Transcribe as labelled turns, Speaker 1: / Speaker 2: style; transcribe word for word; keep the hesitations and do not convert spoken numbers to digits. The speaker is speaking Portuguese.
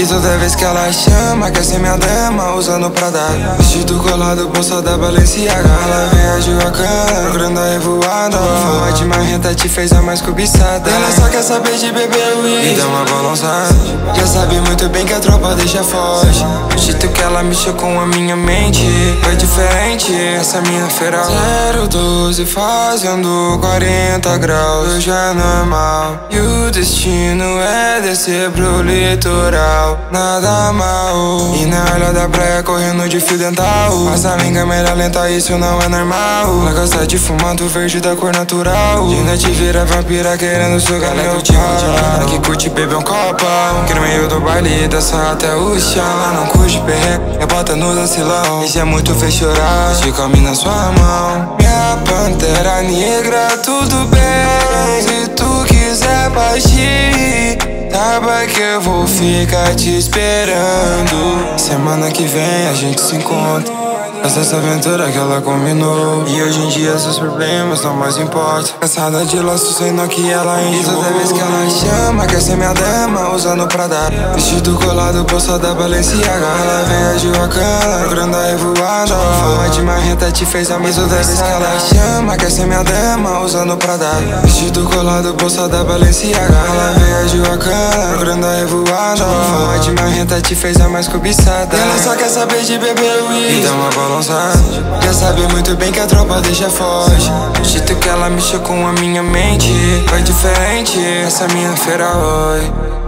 Speaker 1: E toda vez que ela chama, quer ser minha dama, usando Prada. Vestido colado, bolsa da Balenciaga. Ela viajou a cana, procurando a revoada. Fama de marrenta te fez a mais cobiçada. Ela só quer saber de beber uísque e dá uma balançada. Já sabe muito bem que a tropa deixa forte. O jeito que ela mexeu com a minha mente foi diferente, essa minha feral. Zero doze fazendo quarenta graus, hoje é normal. E o destino é descer pro litoral, nada mal. E na orla da praia correndo de fio dental. Passa a linga melhor lenta, isso não é normal. Ela gosta de fumar do verde da cor natural. E ainda te vira vampira querendo sugar meu pau. Que curte beber um copão, que no meio do baile dança até o chão. Ela não curte perreco, é bota no vacilão. Isso é muito fez chorar, te come na sua mão. Minha pantera negra, tudo bem. Se tu quiser partir, saiba que eu vou ficar te esperando. Semana que vem a gente se encontra. Essa aventura que ela combinou. E hoje em dia seus problemas não mais importam. Cansada de laço, sendo que ela enjoou. E toda vez que ela chama, quer ser minha dama, usando Prada. Vestido colado, bolsa da Balenciaga. Ela viajou a cana, procurando a revoada. Fama de marrenta te fez a mais. E toda vez que ela chama, quer ser minha dama, usando Prada. Vestido colado, bolsa da Balenciaga. Ela viajou a cana, procurando a revoada. Fama de marrenta te fez a mais cobiçada. Ela só quer saber de beber uísque e dá uma balançada. Já sabe muito bem que a tropa deixa forte. O jeito que ela mexeu com a minha mente foi diferente, essa minha feira, oi.